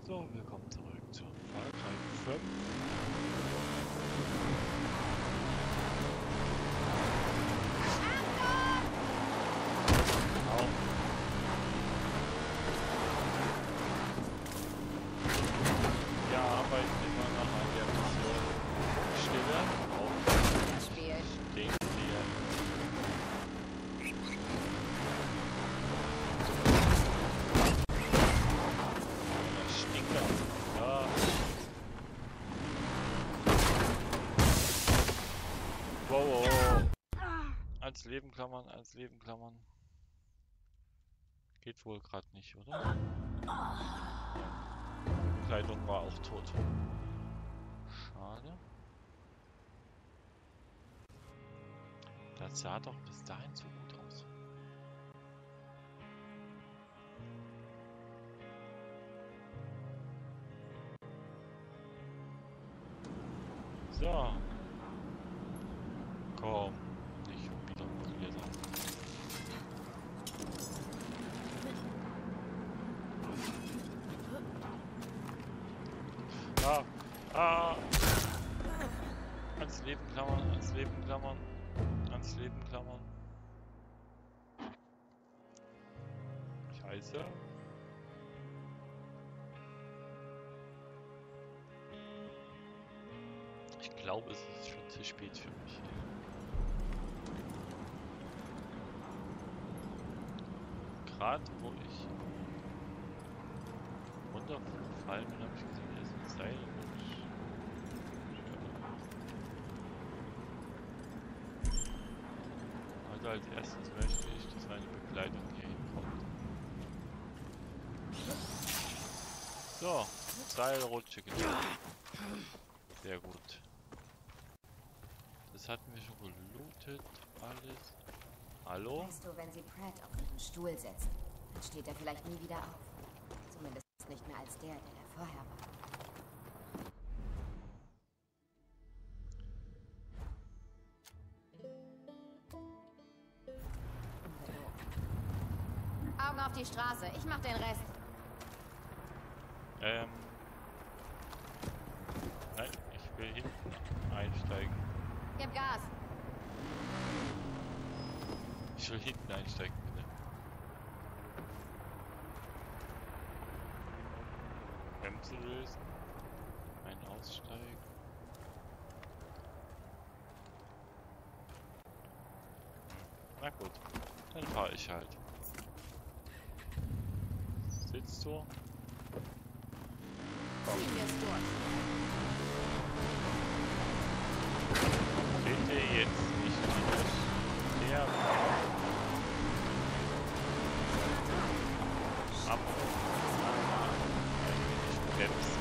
So, willkommen zurück zu Far Cry 5. Genau. Wir arbeiten immer noch an der Mission Stille auf stehen bleiben. Stinker. Ja. Wow, wow. Ans Leben klammern, ans Leben klammern. Geht wohl gerade nicht, oder? Kleidung war auch tot. Schade. Das sah doch bis dahin so gut aus. So. Komm, nicht wieder hier sein. Ah, ah. Ans Leben klammern, ans Leben klammern, ans Leben klammern. Scheiße. Ich glaube, es ist schon zu spät für mich. Gerade wo ich runterfallen bin, habe ich gesehen, hier ist ein Seil und also als erstes möchte ich, dass meine Begleitung hier hinkommt. So, Seilrutsche getan. Sehr gut. Das hatten wir schon gelootet, alles. Hallo? Weißt du, wenn sie Pratt auf ihren Stuhl setzen, dann steht er vielleicht nie wieder auf. Zumindest nicht mehr als der vorher war. Augen auf die Straße, ich mach den Rest. Nein, ich will hinten einsteigen. Gib Gas. Ich will hinten einsteigen, bitte. Bremse lösen. Ein Aussteigen. Na gut, dann fahre ich halt. Sitzt du? Ziehen wir es durch. Bitte jetzt nicht wieder sterben. Ab. Ein wenig bremsen.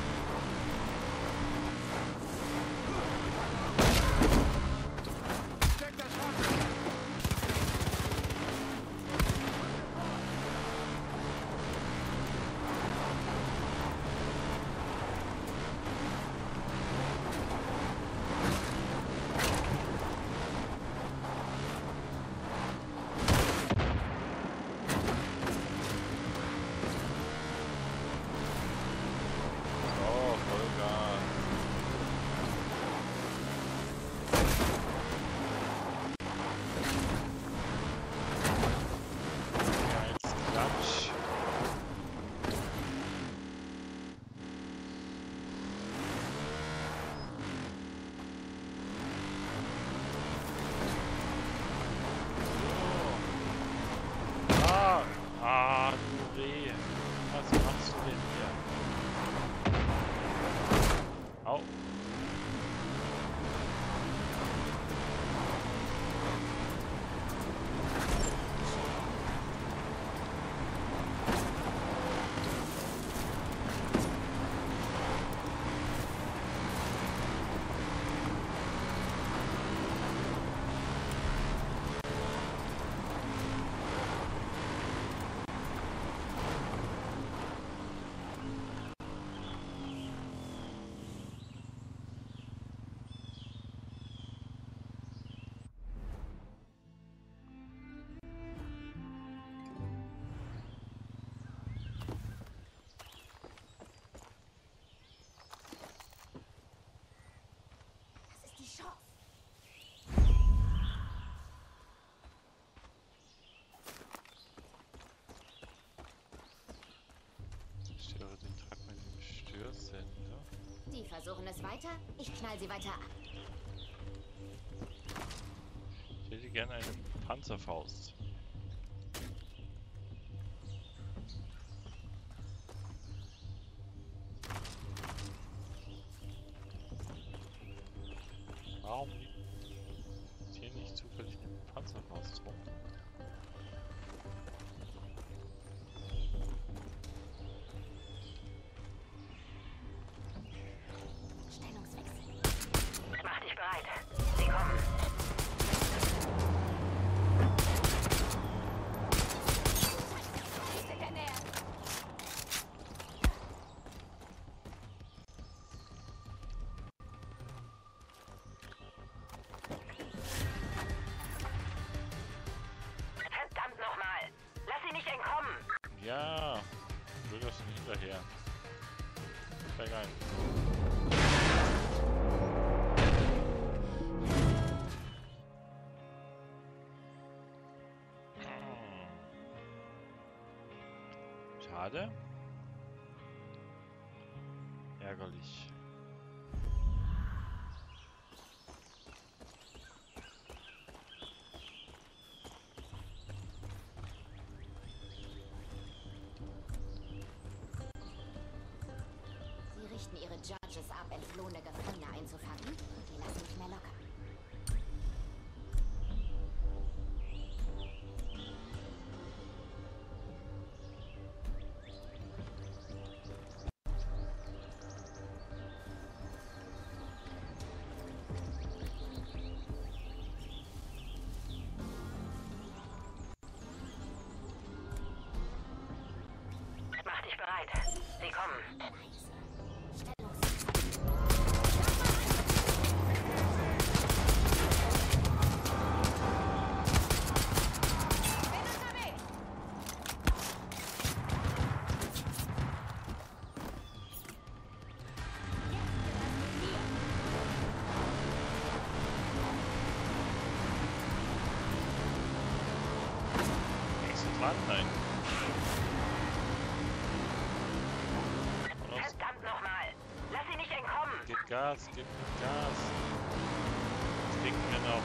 Störe den Truck mit dem Störsender. Die versuchen es weiter, ich knall sie weiter ab. Ich hätte gerne eine Panzerfaust. Warum liegt hier nicht zufällig eine Panzerfaust rum? Stellungswechsel. Mach dich bereit. Sie kommen. Ist in der Nähe. Verdammt nochmal. Lass sie nicht entkommen. Ja, ich will das nicht hinterher. Steig ein. Schade. Ärgerlich. Sie richten ihre Judges ab, entflohene Gefangene einzufangen. Und die lassen nicht mehr locker. Mach dich bereit. Sie kommen. Bist du dran? Nein. Voraus. Verdammt nochmal. Lass sie nicht entkommen. Gib Gas, gib Gas. Trinken wir noch.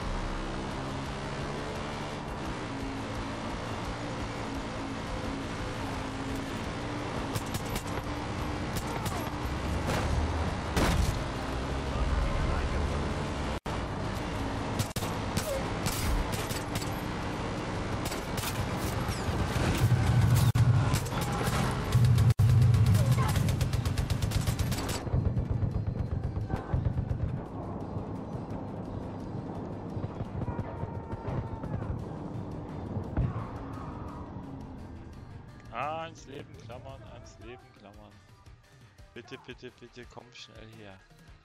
Ans Leben klammern, ans Leben klammern. Bitte, bitte, bitte, komm schnell her.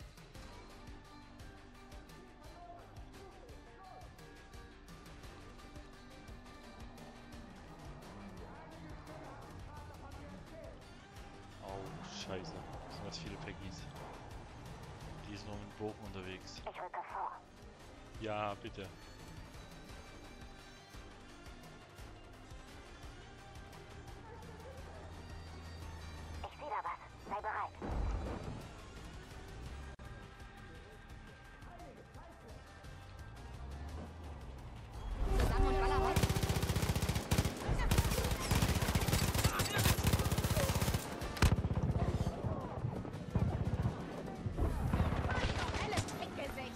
Oh, scheiße. Sind das viele Peggies. Die ist nur mit dem Bogen unterwegs. Ich rücke vor. Ja, bitte. Ich sehe da was. Sei bereit. Zusammen und baller weiter. Helles Trickgesicht.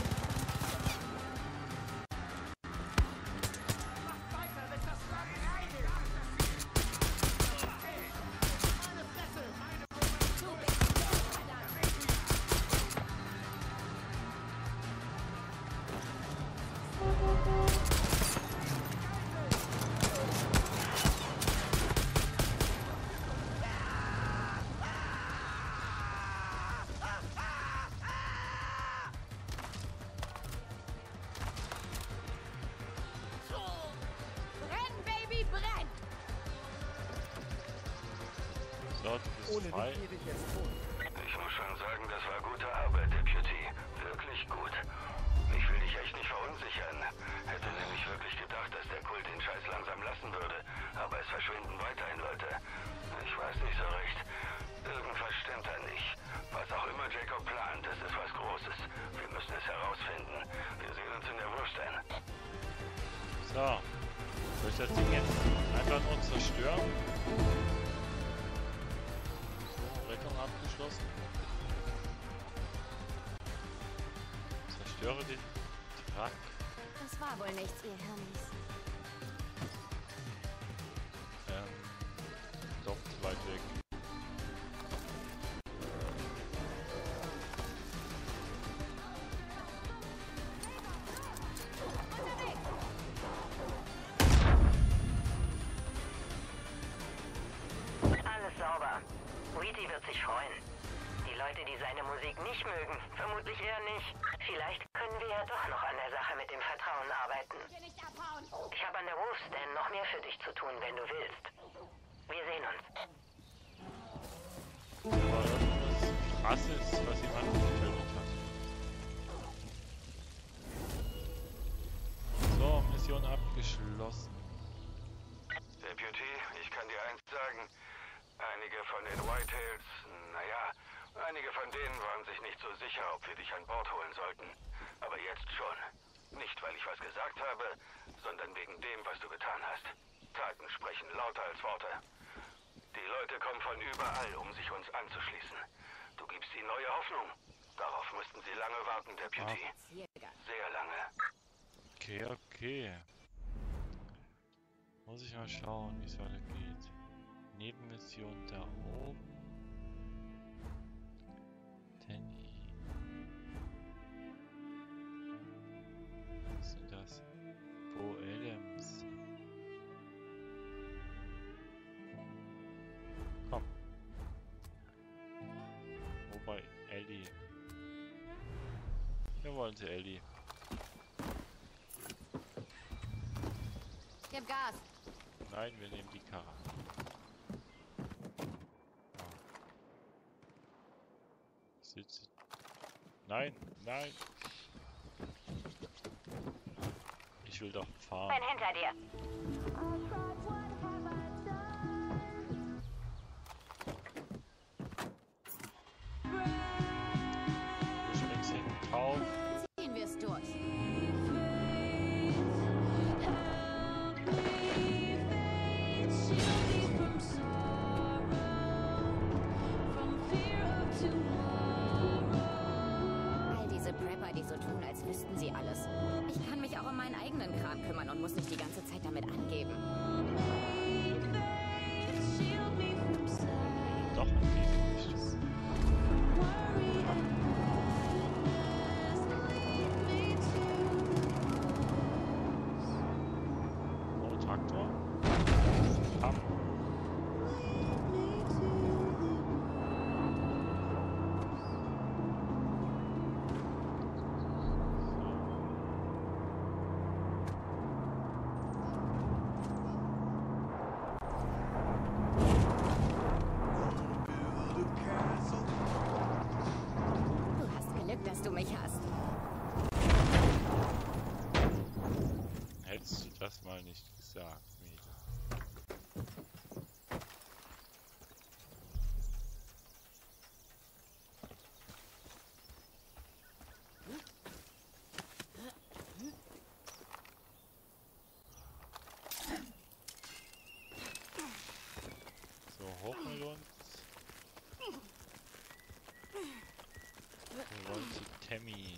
Brenn, Baby, brenn! So, du bist Ohne frei. dich gebe ich jetzt tot. Ich muss schon sagen, das war gute Arbeit, Deputy. Wirklich gut. Ich will dich echt nicht verunsichern. Hätte nämlich wirklich gedacht, dass der Kult den Scheiß langsam lassen würde. Aber es verschwinden weiterhin Leute. Ich weiß nicht so recht. Irgendwas stimmt da nicht. Was auch immer Jacob plant, es ist was Großes. Wir müssen es herausfinden. Wir sehen uns in der Wurst ein. So. Soll ich das Ding jetzt einfach nur zerstören? So, Rettung abgeschlossen. Zerstöre den Truck. Das war wohl nichts, ihr Hirnis. Doch zu weit weg. Alles sauber. Wheaty wird sich freuen. Die Leute, die seine Musik nicht mögen, vermutlich eher nicht. Vielleicht können wir ja doch noch an der Sache mit dem Vertrauen arbeiten. Ich habe an der Wolfsden noch mehr für dich zu tun, wenn du willst. Wir sehen uns. Aber irgendwas Krasses, was jemand getötet hat. So, Mission abgeschlossen. Deputy, ich kann dir eins sagen. Einige von den Whitehills, naja, einige von denen waren sich nicht so sicher, ob wir dich an Bord holen sollten. Aber jetzt schon. Nicht, weil ich was gesagt habe, sondern wegen dem, was du getan hast. Taten sprechen lauter als Worte. Die Leute kommen von überall, um sich uns anzuschließen. Du gibst ihnen neue Hoffnung. Darauf mussten sie lange warten, Deputy. Sehr lange. Okay, okay. Muss ich mal schauen, wie es weitergeht. Nebenmission da oben. Tenny. Was sind das? Bo Adams. Komm. Wobei, Ellie. Wir wollen sie, Ellie. Gib Gas. Nein, wir nehmen die Karre. Sitze. Nein, nein. Ich will doch fahren. Bin hinter dir. Du springst hinten drauf. Ziehen wir es durch. All diese Prepper, die so tun, als wüssten sie alles. Ich kann mich auch um meinen eigenen Kram kümmern und muss nicht die ganze Zeit damit angeben. Doch, angeben nicht. Oh, Traktor. Ab. Du hast Glück, dass du mich hast. Hättest du das mal nicht gesagt, Mädel. So, hoch mit uns. Wir wollen zu Tammy.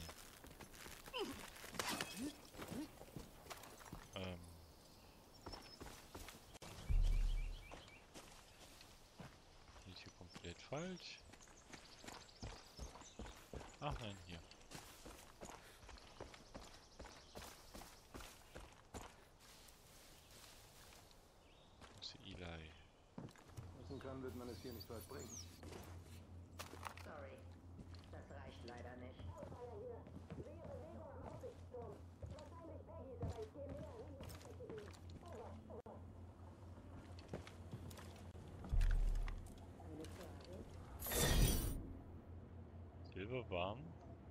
Nicht hier komplett falsch. Ach nein, hier. Zu Eli. Wissen kann, wird man es hier nicht weit bringen. Sorry, das reicht leider nicht. Silberbahn.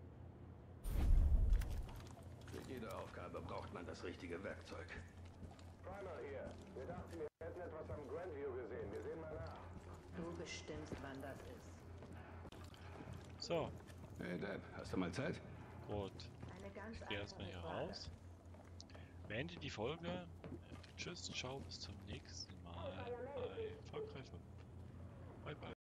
Für jede Aufgabe braucht man das richtige Werkzeug. Primer hier. Wir dachten, wir hätten etwas am Grandview gesehen. Wir sehen mal nach. Du bestimmst, wann das ist. So, Hey Deb, hast du mal Zeit? gut. Eine ganz Ich gehe erstmal hier einfache Frage. raus. Beende die Folge. Tschüss, ciao, bis zum nächsten Mal bei Far Cry 5. Bye bye.